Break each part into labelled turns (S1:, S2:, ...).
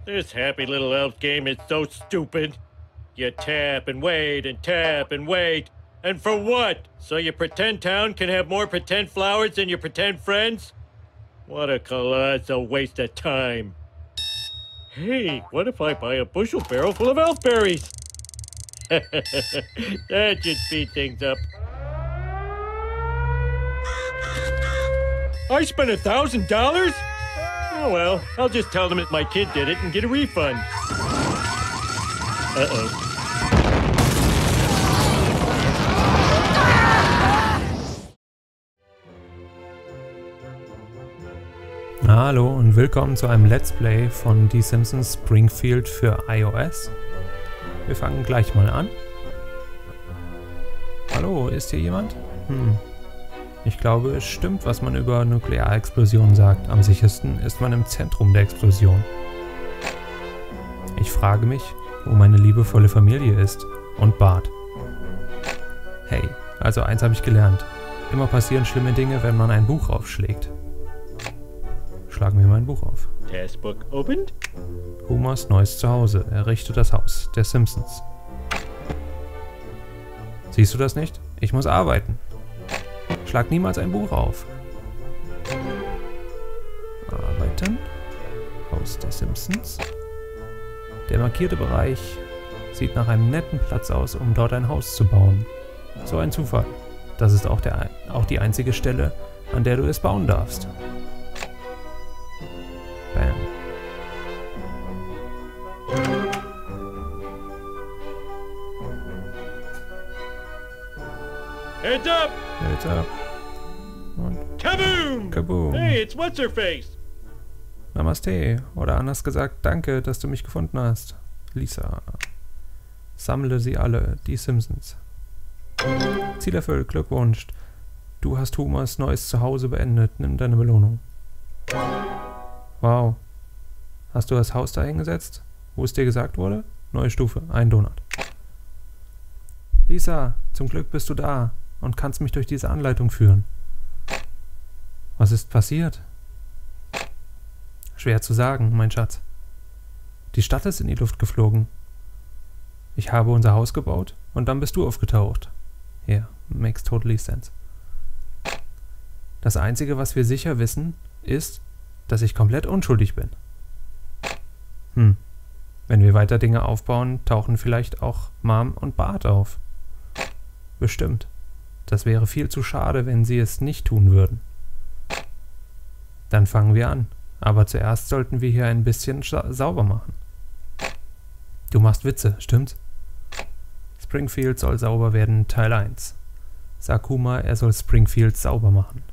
S1: This happy little elf game is so stupid. You tap and wait and tap and wait. And for what? So your pretend town can have more pretend flowers than your pretend friends? What a colossal waste of time. Hey, what if I buy a bushel barrel full of elfberries? That should speed things up. I spent $1,000? Oh well, I'll just tell them that my kid did it and get a refund. Uh-oh.
S2: Hallo und willkommen zu einem Let's Play von Die Simpsons Springfield für iOS. Wir fangen gleich mal an. Hallo, ist hier jemand? Ich glaube, es stimmt, was man über Nuklearexplosionen sagt. Am sichersten ist man im Zentrum der Explosion. Ich frage mich, wo meine liebevolle Familie ist und Bart. Hey, also eins habe ich gelernt. Immer passieren schlimme Dinge, wenn man ein Buch aufschlägt. Schlagen wir mein Buch auf.
S1: Taskbook opened?
S2: Homers neues Zuhause. Errichte das Haus der Simpsons. Siehst du das nicht? Ich muss arbeiten. Schlag niemals ein Buch auf. Arbeiten. Haus der Simpsons. Der markierte Bereich sieht nach einem netten Platz aus, um dort ein Haus zu bauen. So ein Zufall. Das ist auch die einzige Stelle, an der du es bauen darfst. Bam.
S1: Heads up!
S2: Heads up. Und
S1: Kaboom!
S2: Kaboom.
S1: Hey, it's What's-Her-Face!
S2: Namaste. Oder anders gesagt, danke, dass du mich gefunden hast. Lisa. Sammle sie alle, die Simpsons. Ziel erfüllt, Glückwunsch. Du hast Homers neues Zuhause beendet. Nimm deine Belohnung. Wow. Hast du das Haus da hingesetzt, wo es dir gesagt wurde? Neue Stufe, ein Donut. Lisa, zum Glück bist du da und kannst mich durch diese Anleitung führen. Was ist passiert? Schwer zu sagen, mein Schatz. Die Stadt ist in die Luft geflogen. Ich habe unser Haus gebaut und dann bist du aufgetaucht. Yeah, makes totally sense. Das Einzige, was wir sicher wissen, ist, dass ich komplett unschuldig bin. Wenn wir weiter Dinge aufbauen, tauchen vielleicht auch Mom und Bart auf. Bestimmt. Das wäre viel zu schade, wenn sie es nicht tun würden. Dann fangen wir an. Aber zuerst sollten wir hier ein bisschen sauber machen. Du machst Witze, stimmt's? Springfield soll sauber werden, Teil 1. Sag Homer, er soll Springfield sauber machen.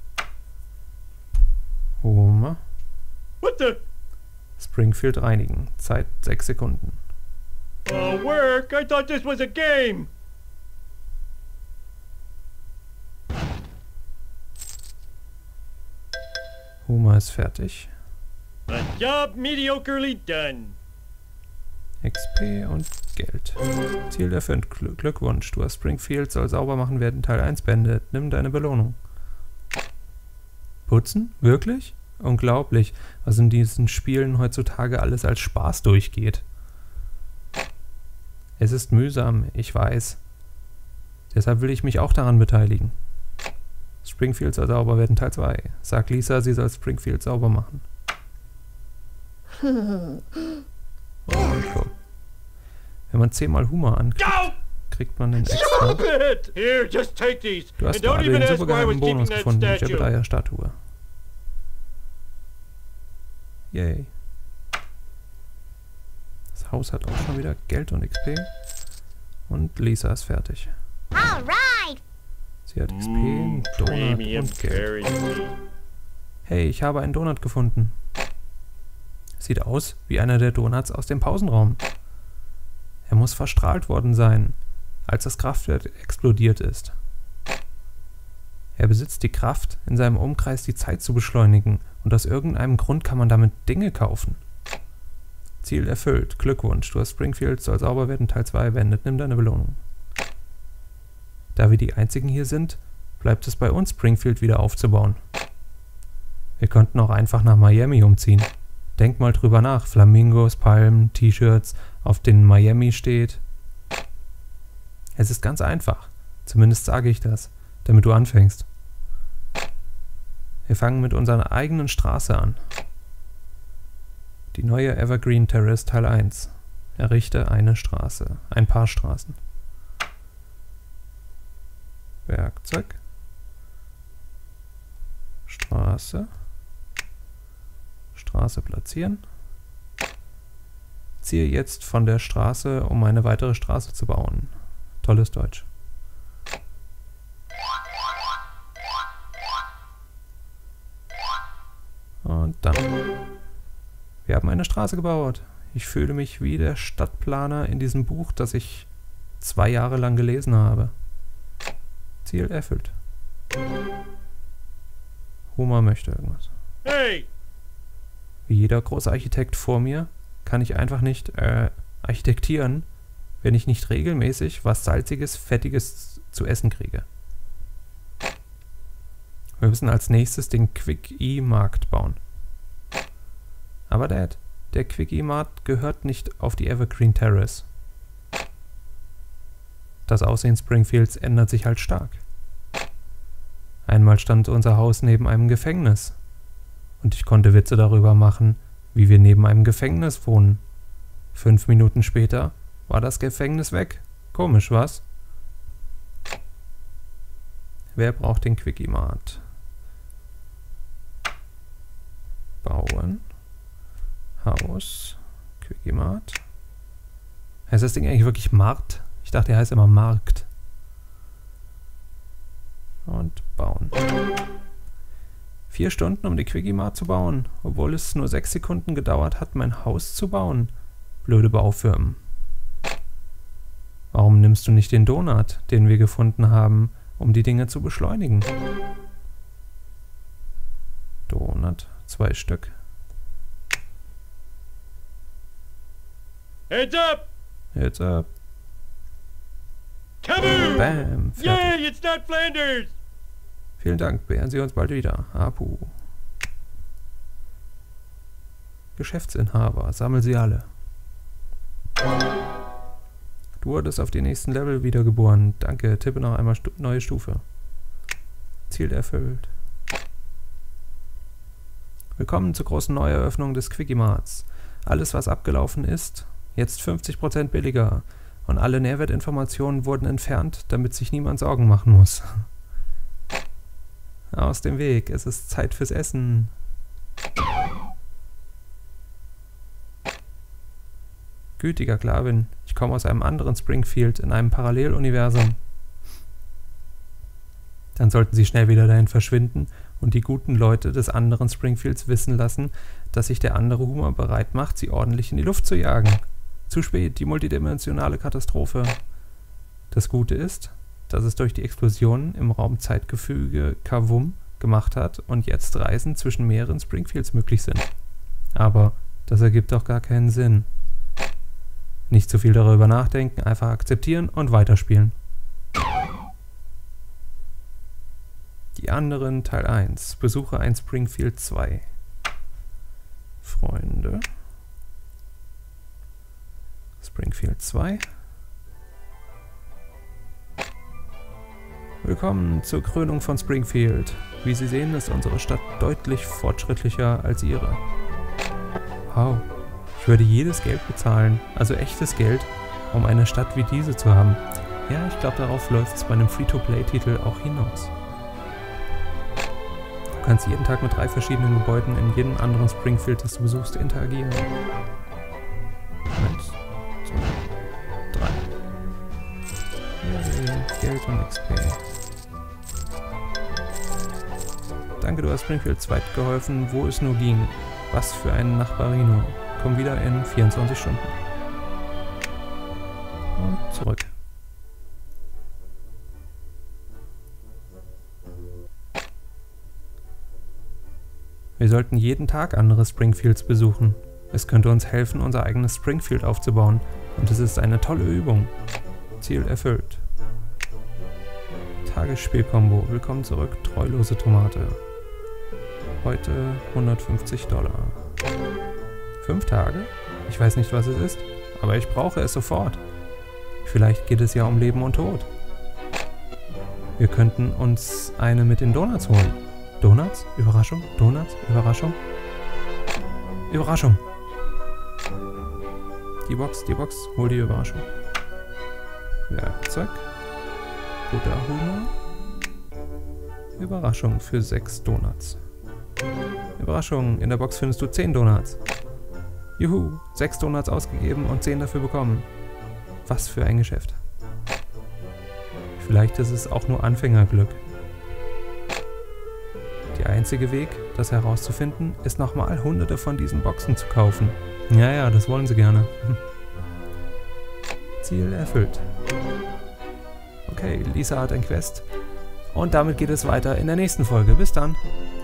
S2: Homer.
S1: What the?
S2: Springfield reinigen. Zeit 6 Sekunden.
S1: Work? I thought this was a game!
S2: Homer ist fertig.
S1: A job mediocrely done.
S2: XP und Geld. Ziel erfüllt. Glückwunsch. Du hast Springfield soll sauber machen werden, Teil 1 beendet. Nimm deine Belohnung. Putzen? Wirklich? Unglaublich, was in diesen Spielen heutzutage alles als Spaß durchgeht. Es ist mühsam, ich weiß. Deshalb will ich mich auch daran beteiligen. Springfield soll sauber werden, Teil 2. Sag Lisa, sie soll Springfield sauber machen. Oh, cool. Wenn man 10-mal Humor ankriegt, kriegt man den extra.
S1: Here, just take these.
S2: Du hast gerade den supergeheimen Bonus gefunden, die Jebediah-Statue. Yay. Das Haus hat auch schon wieder Geld und XP. Und Lisa ist fertig.
S3: Alright.
S2: Sie hat XP, einen Donut und Geld. Hey, ich habe einen Donut gefunden. Sieht aus wie einer der Donuts aus dem Pausenraum. Er muss verstrahlt worden sein, als das Kraftwerk explodiert ist. Er besitzt die Kraft, in seinem Umkreis die Zeit zu beschleunigen, und aus irgendeinem Grund kann man damit Dinge kaufen. Ziel erfüllt. Glückwunsch. Du hast Springfield soll sauber werden, Teil 2 beendet. Nimm deine Belohnung. Da wir die einzigen hier sind, bleibt es bei uns, Springfield wieder aufzubauen. Wir könnten auch einfach nach Miami umziehen. Denk mal drüber nach. Flamingos, Palmen, T-Shirts, auf denen Miami steht. Es ist ganz einfach. Zumindest sage ich das, damit du anfängst. Wir fangen mit unserer eigenen Straße an. Die neue Evergreen Terrace Teil 1. Errichte eine Straße. Ein paar Straßen. Werkzeug. Straße. Straße platzieren. Ziehe jetzt von der Straße, um eine weitere Straße zu bauen. Tolles Deutsch. Und dann. Wir haben eine Straße gebaut. Ich fühle mich wie der Stadtplaner in diesem Buch, das ich 2 Jahre lang gelesen habe. Ziel erfüllt. Homer möchte irgendwas.
S1: Hey!
S2: Wie jeder große Architekt vor mir kann ich einfach nicht architektieren, wenn ich nicht regelmäßig was Salziges, Fettiges zu essen kriege. Wir müssen als nächstes den Quick-E-Markt bauen. Aber Dad, der Quick-E-Markt gehört nicht auf die Evergreen Terrace. Das Aussehen Springfields ändert sich halt stark. Einmal stand unser Haus neben einem Gefängnis. Und ich konnte Witze darüber machen, wie wir neben einem Gefängnis wohnen. 5 Minuten später war das Gefängnis weg. Komisch, was? Wer braucht den Quickie-Mart? Bauen. Haus. Quickie-Mart. Heißt das Ding eigentlich wirklich Mart? Ich dachte, er heißt immer Markt. Und bauen. 4 Stunden, um die Quickie-Mart zu bauen, obwohl es nur 6 Sekunden gedauert hat, mein Haus zu bauen. Blöde Baufirmen. Warum nimmst du nicht den Donut, den wir gefunden haben, um die Dinge zu beschleunigen? Donut, 2 Stück.
S1: Heads up!
S2: Heads up.
S1: Kaboom!
S2: Bam, fertig.
S1: Yay, it's not Flanders!
S2: Vielen Dank, beehren Sie uns bald wieder. Apu. Geschäftsinhaber, sammel sie alle. Du wurdest auf die nächsten Level wiedergeboren. Danke, tippe noch einmal neue Stufe. Ziel erfüllt. Willkommen zur großen Neueröffnung des Quickie-Marts. Alles, was abgelaufen ist, jetzt 50% billiger. Und alle Nährwertinformationen wurden entfernt, damit sich niemand Sorgen machen muss. Aus dem Weg, es ist Zeit fürs Essen. Gütiger Klavin, ich komme aus einem anderen Springfield in einem Paralleluniversum. Dann sollten Sie schnell wieder dahin verschwinden und die guten Leute des anderen Springfields wissen lassen, dass sich der andere Humor bereit macht, sie ordentlich in die Luft zu jagen. Zu spät, die multidimensionale Katastrophe. Das Gute ist, dass es durch die Explosionen im Raumzeitgefüge Kavum gemacht hat und jetzt Reisen zwischen mehreren Springfields möglich sind. Aber das ergibt doch gar keinen Sinn. Nicht zu viel darüber nachdenken, einfach akzeptieren und weiterspielen. Die anderen Teil 1. Besuche ein Springfield 2. Freunde. Springfield 2. Willkommen zur Krönung von Springfield. Wie Sie sehen, ist unsere Stadt deutlich fortschrittlicher als Ihre. Wow. Ich würde jedes Geld bezahlen, also echtes Geld, um eine Stadt wie diese zu haben. Ja, ich glaube, darauf läuft es bei einem Free-to-Play-Titel auch hinaus. Du kannst jeden Tag mit 3 verschiedenen Gebäuden in jedem anderen Springfield, das du besuchst, interagieren. 1, 2, 3. Yay, Geld und XP. Danke, du hast Springfield 2 geholfen, wo es nur ging. Was für ein Nachbarino. Komm wieder in 24 Stunden. Und zurück. Wir sollten jeden Tag andere Springfields besuchen. Es könnte uns helfen, unser eigenes Springfield aufzubauen. Und es ist eine tolle Übung. Ziel erfüllt. Tagesspielkombo. Willkommen zurück, treulose Tomate. Heute $150. 5 Tage? Ich weiß nicht, was es ist, aber ich brauche es sofort. Vielleicht geht es ja um Leben und Tod. Wir könnten uns eine mit den Donuts holen. Donuts? Überraschung? Donuts? Überraschung? Überraschung! Die Box, hol die Überraschung. Werkzeug. Guter Humor. Überraschung für 6 Donuts. Überraschung, in der Box findest du 10 Donuts. Juhu, 6 Donuts ausgegeben und 10 dafür bekommen. Was für ein Geschäft. Vielleicht ist es auch nur Anfängerglück. Der einzige Weg, das herauszufinden, ist nochmal hunderte von diesen Boxen zu kaufen. Ja, das wollen sie gerne. Ziel erfüllt. Okay, Lisa hat ein Quest. Und damit geht es weiter in der nächsten Folge. Bis dann.